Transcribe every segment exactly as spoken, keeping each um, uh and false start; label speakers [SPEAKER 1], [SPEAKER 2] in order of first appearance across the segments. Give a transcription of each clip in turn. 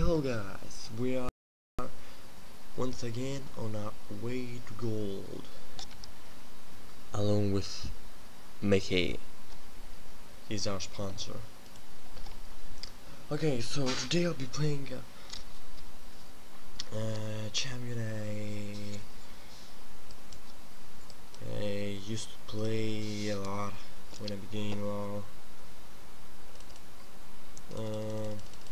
[SPEAKER 1] Hello guys, we are once again on our way to gold, along with Mickey. He's our sponsor. Okay, so today I'll be playing uh, uh, champion I, I used to play a lot when I began WoW. Uh,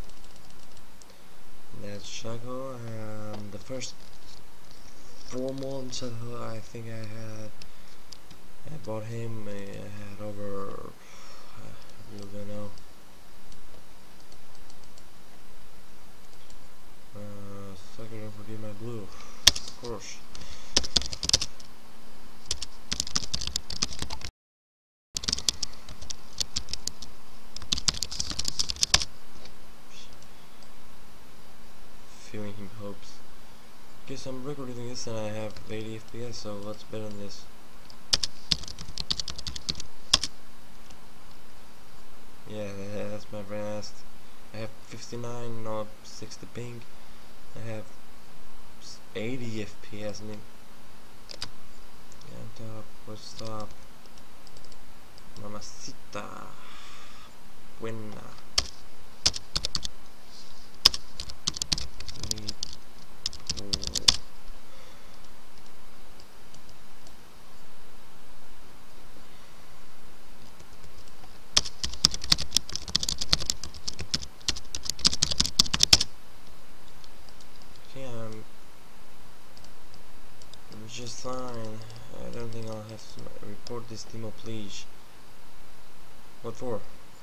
[SPEAKER 1] That's Shaco, and the first four months I think I had I bought him. I had over, I really don't know, uh, sucker, don't forget my blue, of course. Feeling him hopes. Okay, so I'm recording this and I have eighty F P S, so let's bet on this. Yeah, that's my fast. I have fifty-nine, not sixty ping. I have eighty F P S. I mean, yeah, top, let's stop. Mamacita. Buena. Um, just fine. I don't think I'll have to report this demo, please. What for?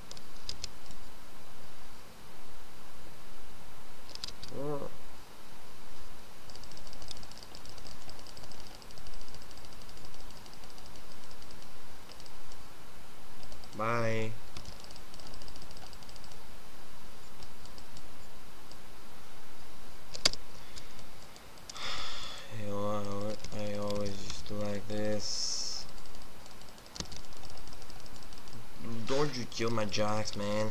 [SPEAKER 1] For? Bye. I always used to like this. Don't you kill my jacks, man.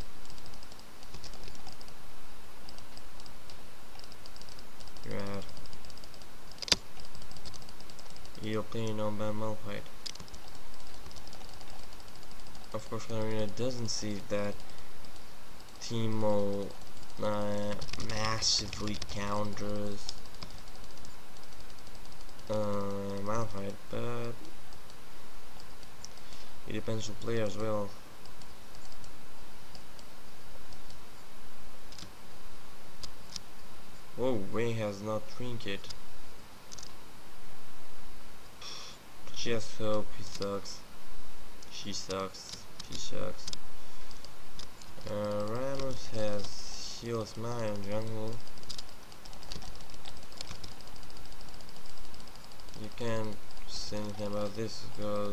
[SPEAKER 1] You're out. You're playing on bad Malphite. Of course, Arena doesn't see that Teemo uh, massively counters uh, Malphite, but it depends on player as well. Whoa, Ray has not trinket. Just hope he sucks. She sucks. She sucks. Uh, Ramos has heals mine on jungle. You can't say anything about this because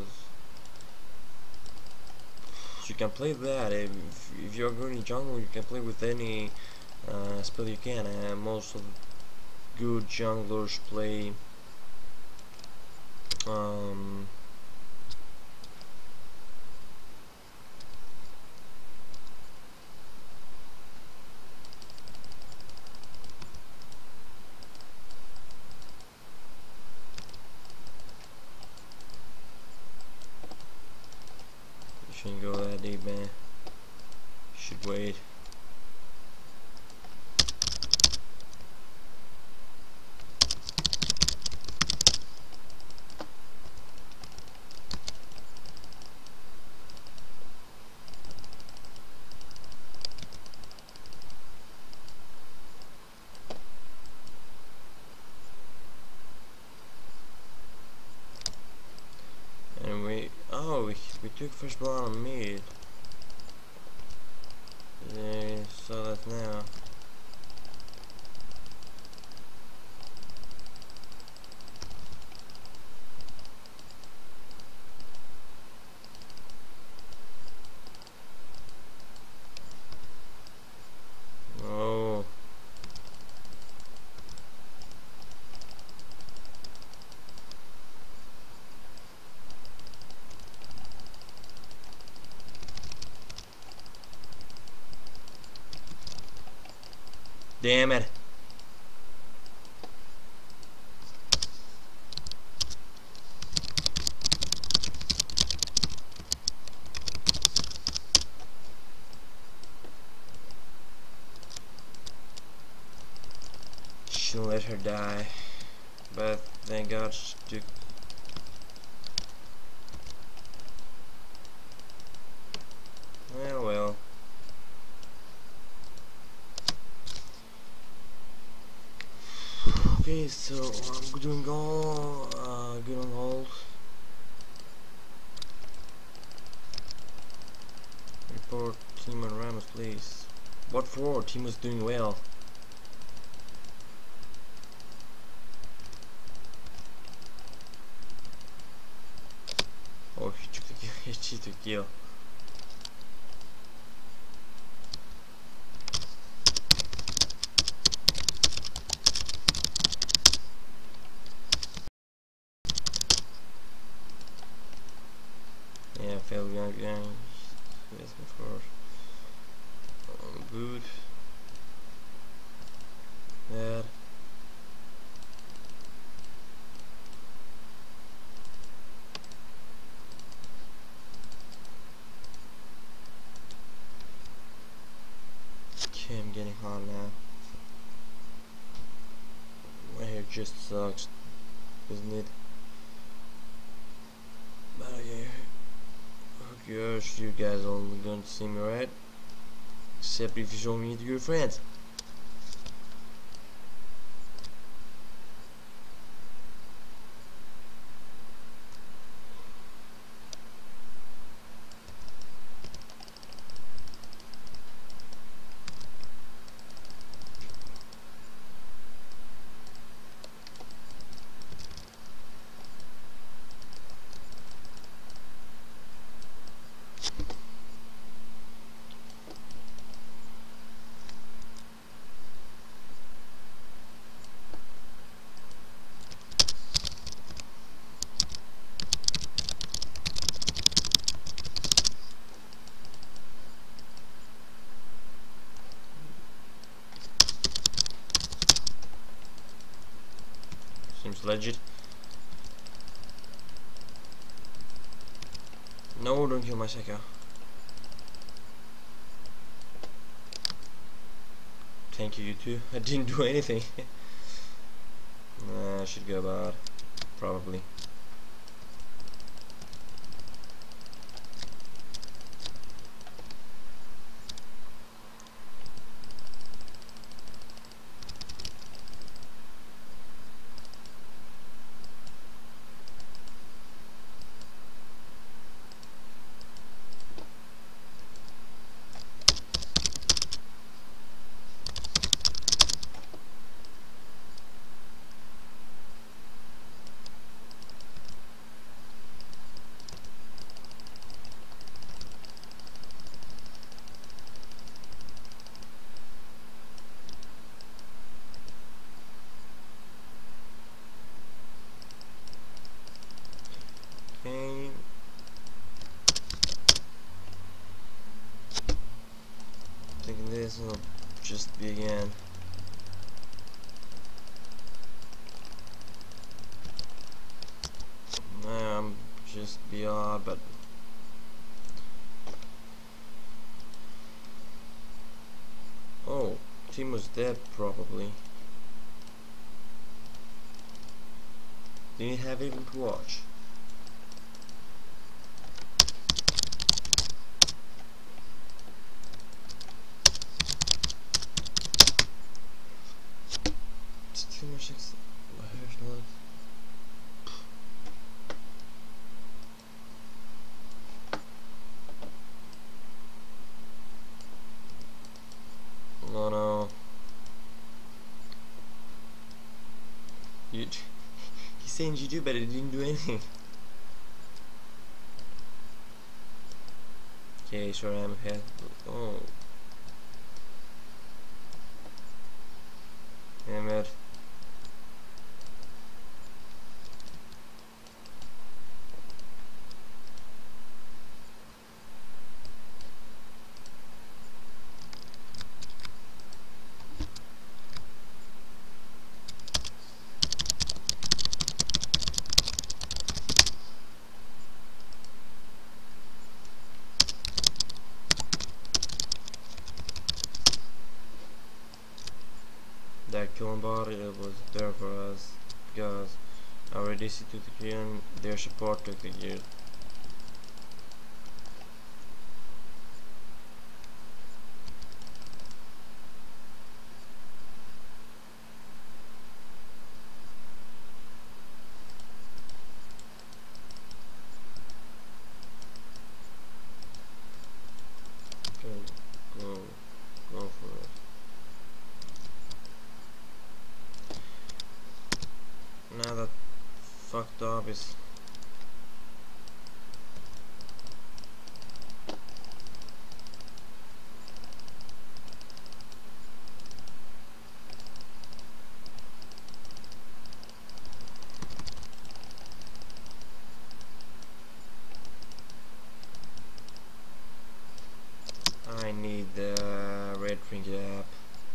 [SPEAKER 1] you can play that. If, if you're going jungle, you can play with any uh, spell you can. And most of good junglers play um, shouldn't go that deep, man. Should wait. And we, oh, we, we took first blood on mid. Yeah, saw that now. Oh. Damn it. Shouldn't let her die. But thank God she took. Well, well. Okay, so I'm doing all uh, good on hold. Report team on Ramos, please. What for? Team was doing well. Oh, he took the kill. He took the kill. Yeah, failed young gang. Yes, of course. Um, good. Bad. Okay, I'm getting hot now. My hair just sucks, doesn't it? But okay. Gosh, you guys are only going to see me, right? Except if you show me to your friends. Seems legit. No, don't kill my Shaco. Thank you, you too. I didn't do anything. Nah, I should go bad. Probably. Okay. Thinking this will just begin. Nah, I'm just be odd, but oh, team was dead probably. Didn't have even to watch. It's too much ex- my hair's not. No, no. You. He's saying you do, but it didn't do anything. Okay, sure I'm ahead. Oh. Damn it. that killing bot, it was there for us because our A D C took the gear and their support took the gear. Okay, go, go for it. Now that fucked up is I need the red trinket app.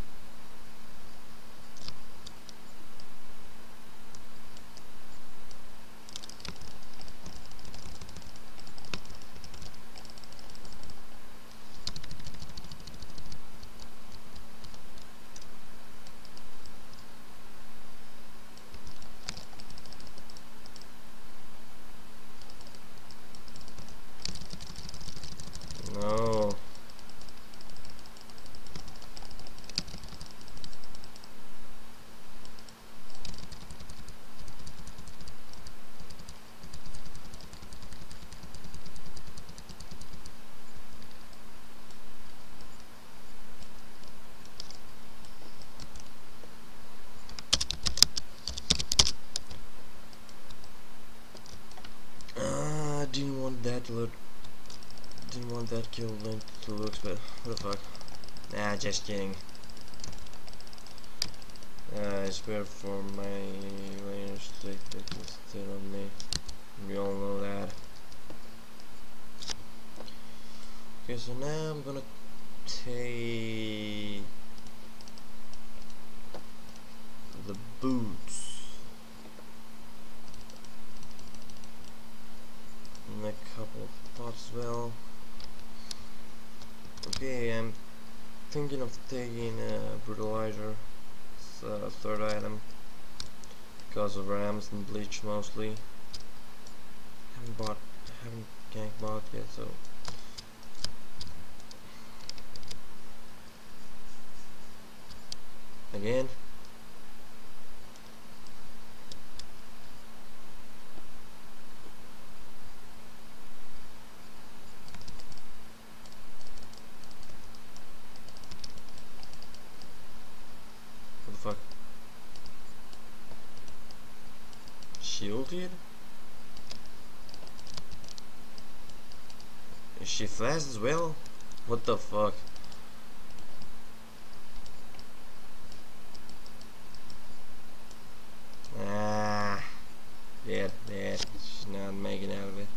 [SPEAKER 1] No. Uh, didn't want that look. Didn't want that kill link to looks, but what the fuck? Nah, just kidding. Uh, it's better for my laners to take it instead of me. We all know that. Okay, so now I'm gonna take the boots. And a couple of pots as well. Okay, I'm thinking of taking a brutalizer. It's a third item because of rams and bleach mostly. Haven't bought, haven't gank bought yet, so. Again. What the fuck? Shielded? Is she fast as well? What the fuck? Ah, dead, dead. She's not making out of it.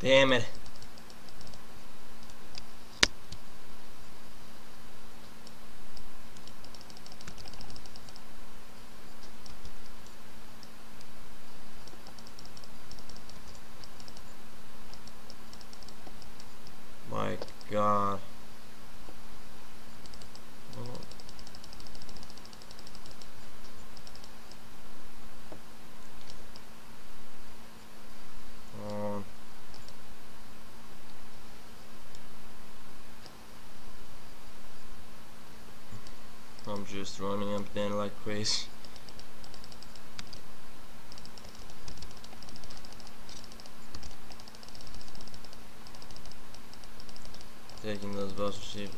[SPEAKER 1] Damn it. My God. Oh. Oh. I'm just running up then like crazy. Taking those buster sheep.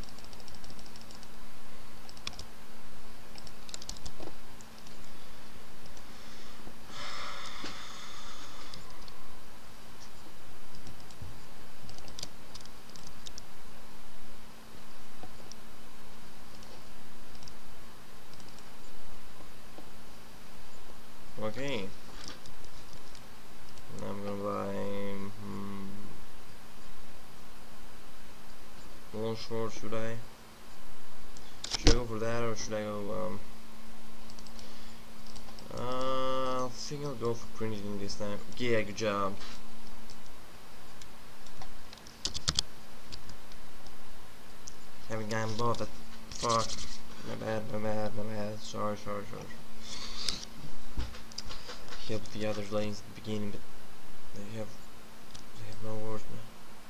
[SPEAKER 1] Okay. Now I'm gonna buy hmm, long short. Should I? Should I go for that or should I go? Um, uh, I think I'll go for printing this time. Yeah, good job. Haven't gotten both. That fuck. My bad. My bad. My bad. Sorry. Sorry. Sorry. Help the other lanes at the beginning, but they have they have no words now.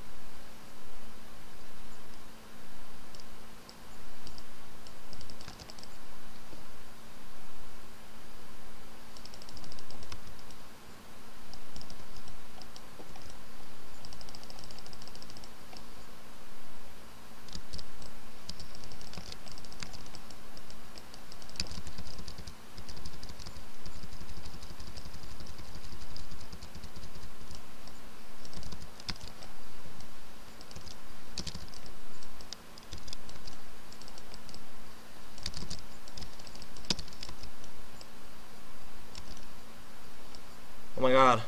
[SPEAKER 1] Oh my God.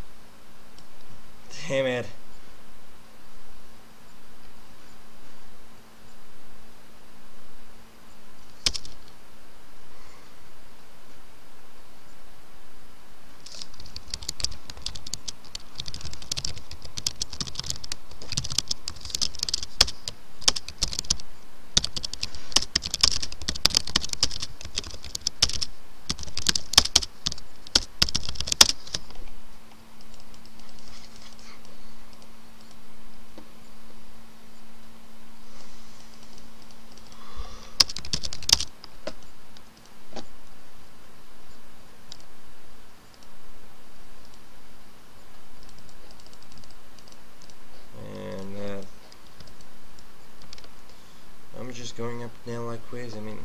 [SPEAKER 1] Damn it. And uh, I'm just going up now like crazy. I mean,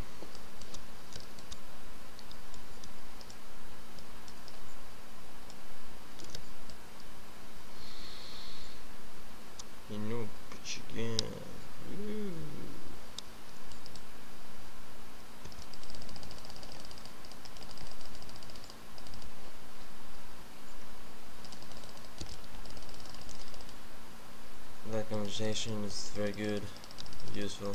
[SPEAKER 1] you know, but you can. Ooh. That conversation is very good, useful.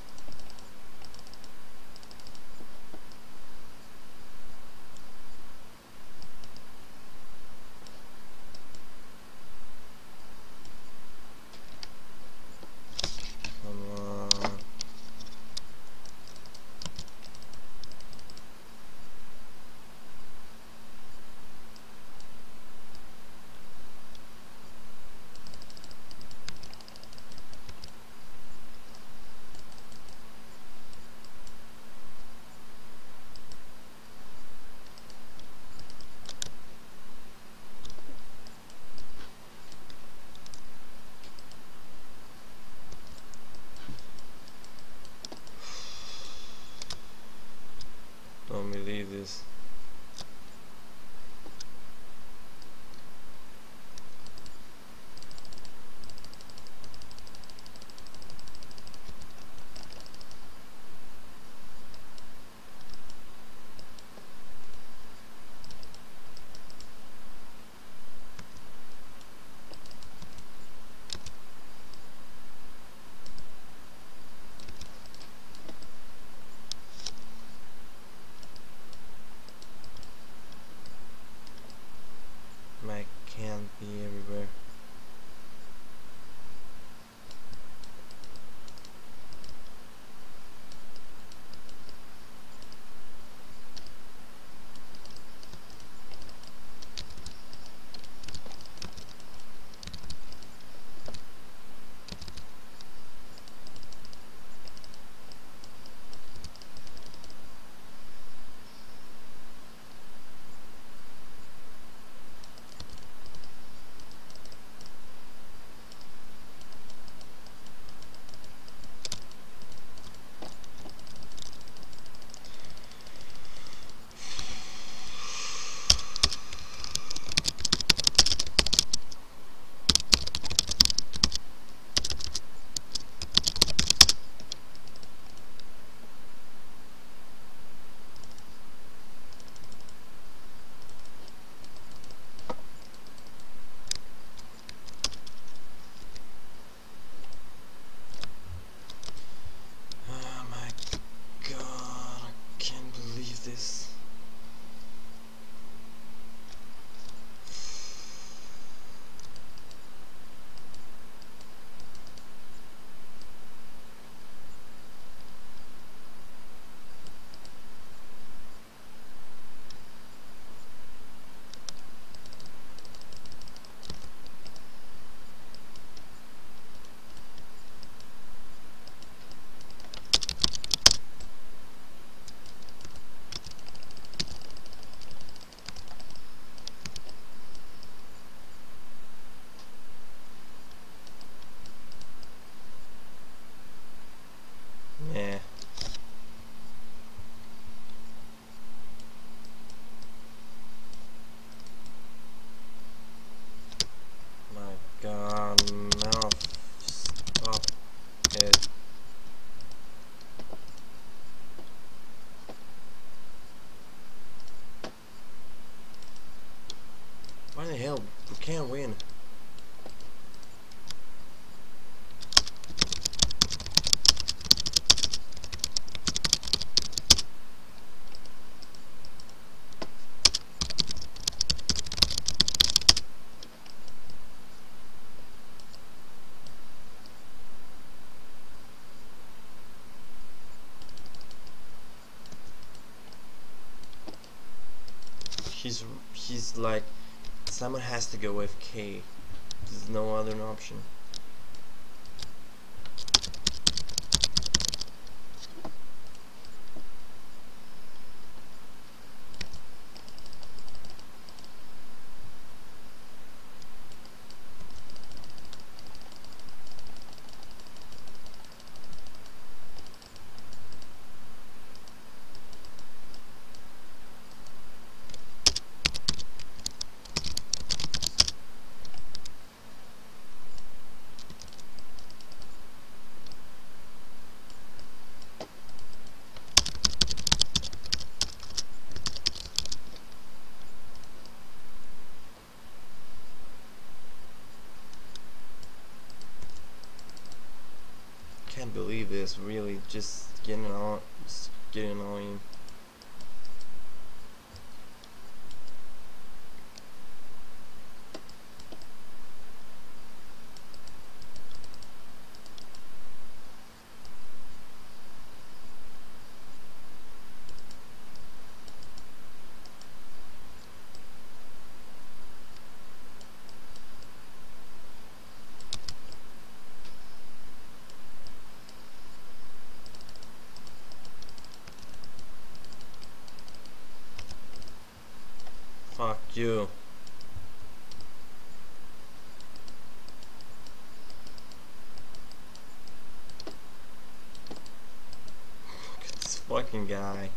[SPEAKER 1] Come on. Don't believe this. Yeah. My god, mouth. Stop it. Why the hell? We can't win. He's he's like, someone has to go F K. There's no other option. Can't believe this. Really, just getting on, just getting annoying. Fuck you. Look at this fucking guy.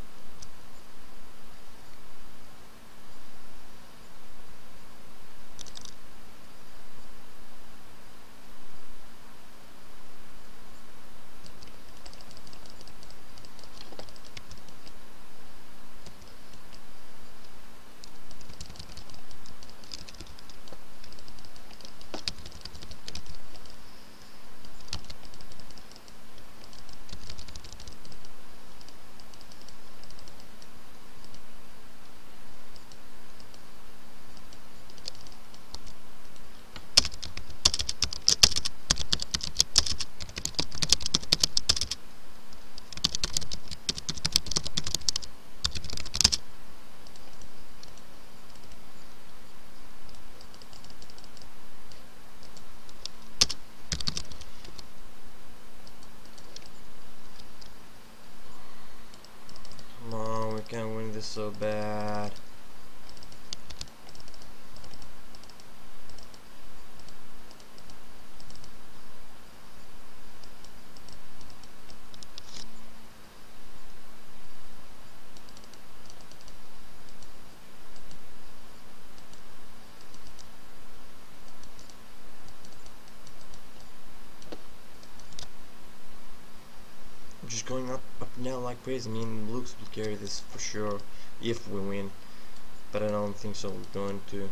[SPEAKER 1] Come on, we can't win this so bad. Just going up, up now like crazy. I mean, Lux will carry this for sure if we win, but I don't think so. We're going to.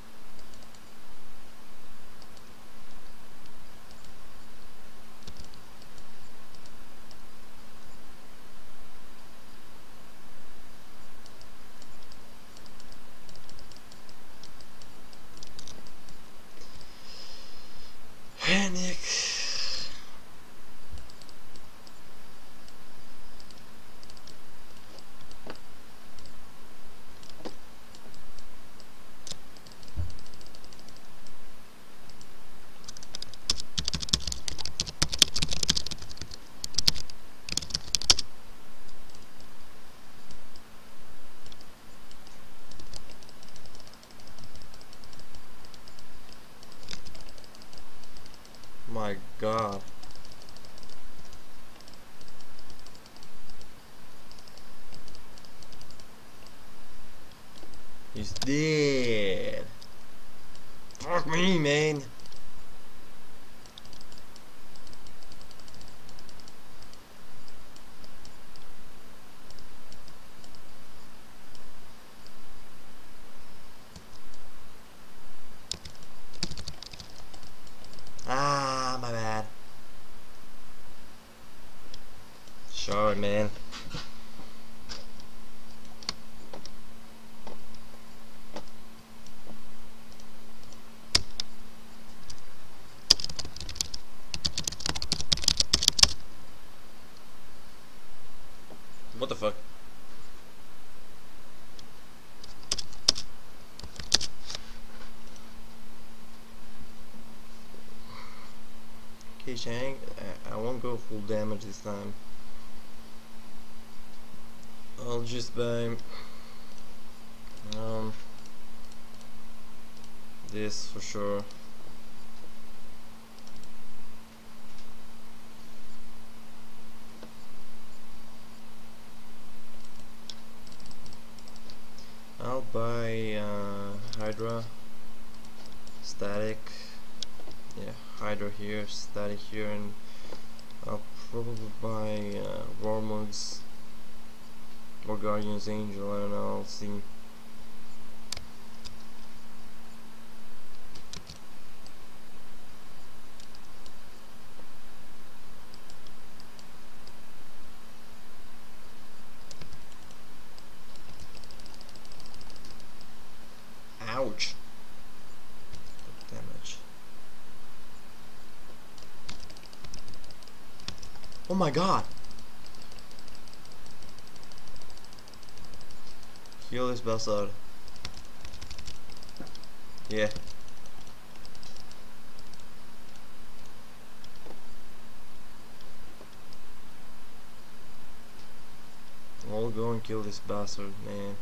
[SPEAKER 1] Panic. My God. He's dead. Fuck me, man. Ah, my bad. Sorry, man. What the fuck? Okay, Shang, I, I won't go full damage this time. I'll just buy um this for sure. I'll buy uh, Hydra, Static, yeah, Hydra here, Static here, and I'll probably buy uh, Wormwood's or Guardian's Angel, I don't know, I'll see. Ouch! Damage. Oh my god! Kill this bastard. Yeah. I'll go and kill this bastard, man.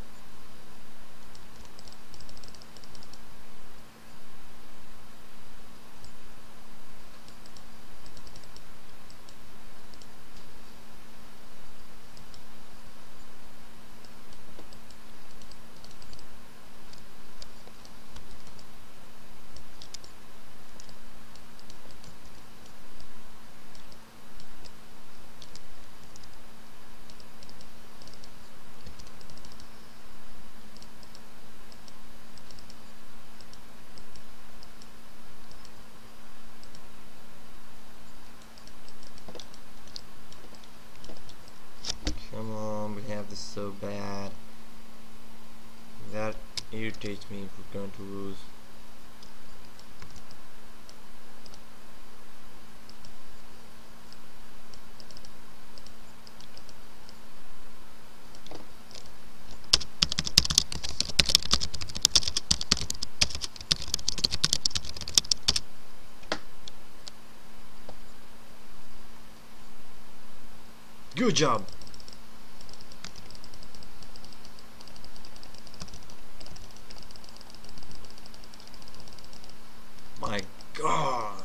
[SPEAKER 1] Come on, we have this so bad. That irritates me if we're going to lose. Good job! My god!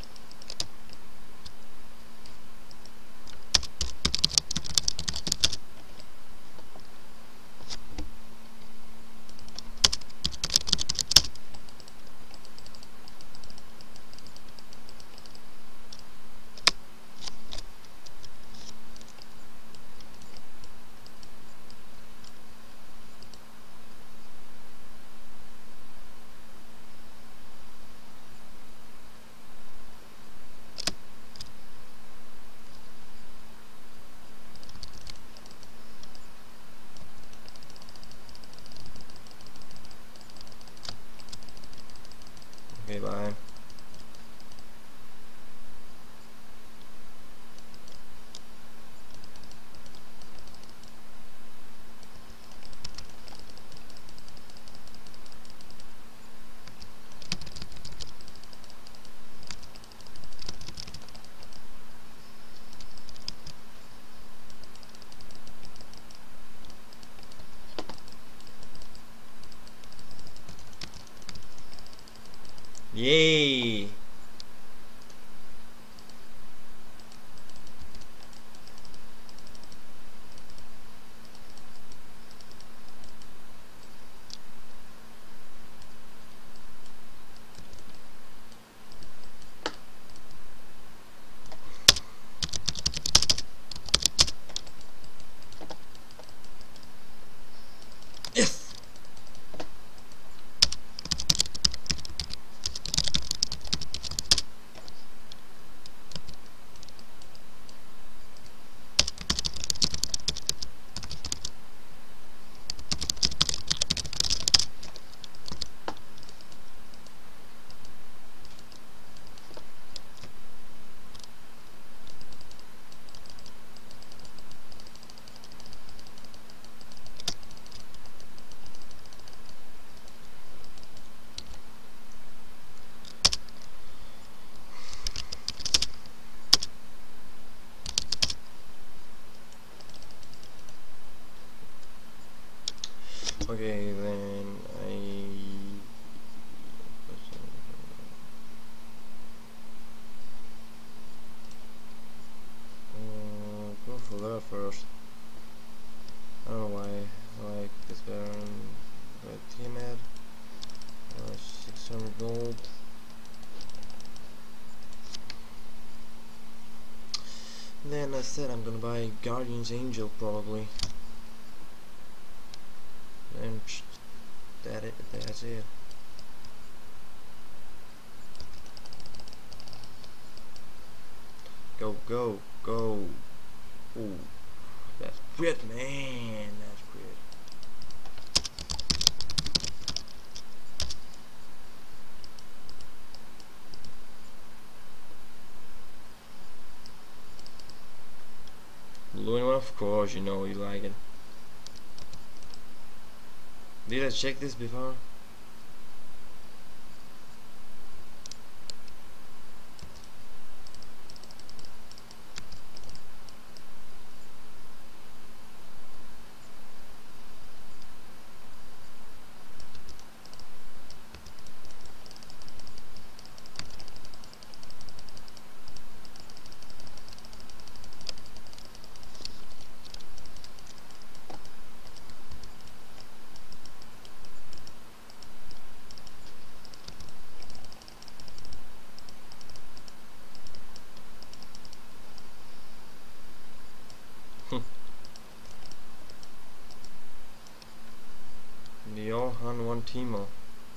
[SPEAKER 1] Okay, bye. Yay! Okay, then I uh, go for that first. I don't know why I like this better than the team ad. Uh, six hundred gold. Then I said I'm gonna buy Guardian's Angel probably. And that it. That's it. Go, go, go. Ooh, that's crit, man. That's crit. Blue one, of course, you know you like it. Did I check this before? The Johan one Timo,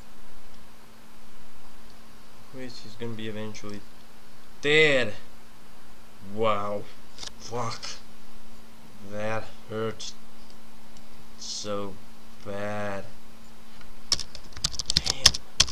[SPEAKER 1] which is gonna be eventually dead. Wow, fuck, that hurts so bad. Damn.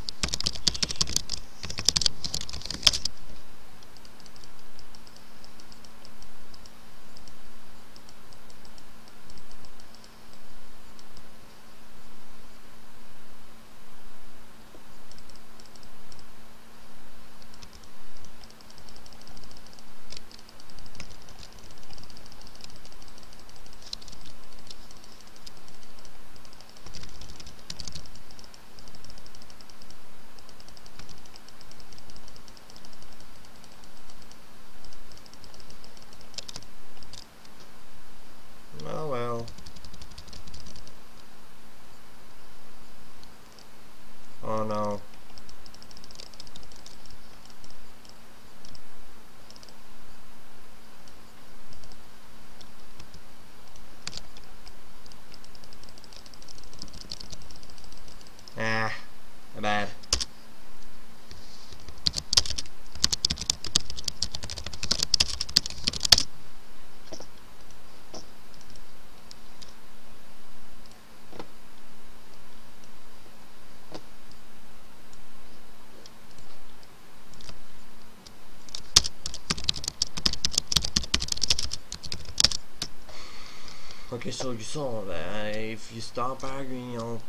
[SPEAKER 1] Oh well. Oh no. Ah, bad. Okay, so you saw that if you stop arguing, you'll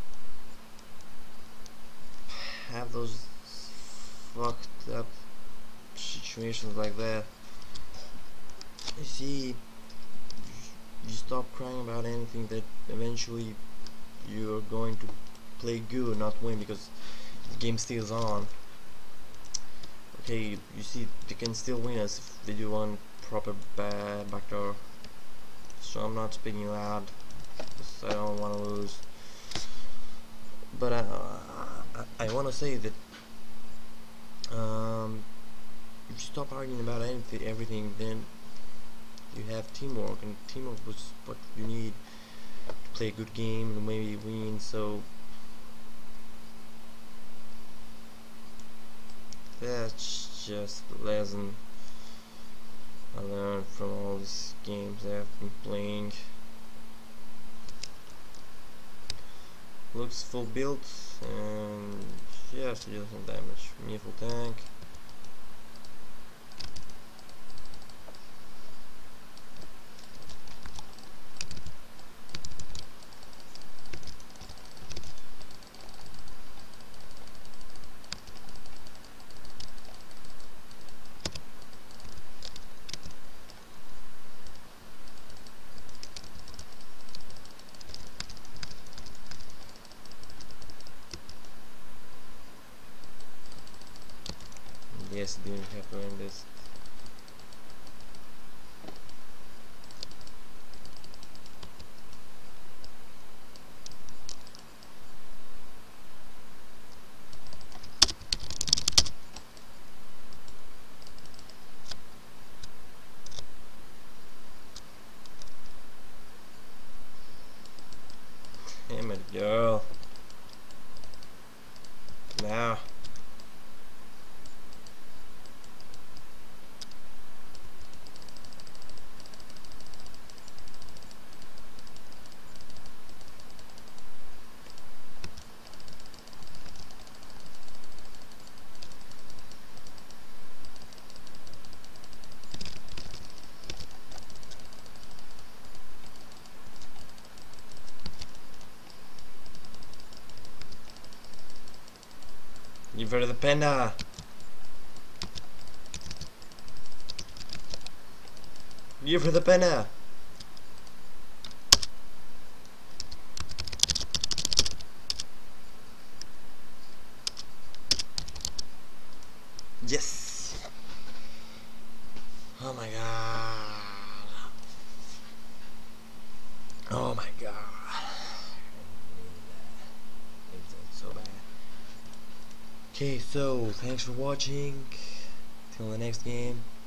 [SPEAKER 1] have those fucked up situations like that. You see, you stop crying about anything that eventually you're going to play good, not win, because the game still's on. Okay, you see, they can still win us if they do one proper bad backdoor. So I'm not speaking loud because I don't want to lose. But I, I, I want to say that um, if you stop arguing about anything, everything, then you have teamwork, and teamwork was what you need to play a good game and maybe win. So that's just a lesson I learned from all these games I've been playing. Looks full built, and yeah, to deal some damage. Me full tank. guess didn't have to end this. Damn it, girl. Now. You for the panda. You for the panda. Yes. Oh my god. Oh my god. It's so bad. Okay, so thanks for watching. Till the next game.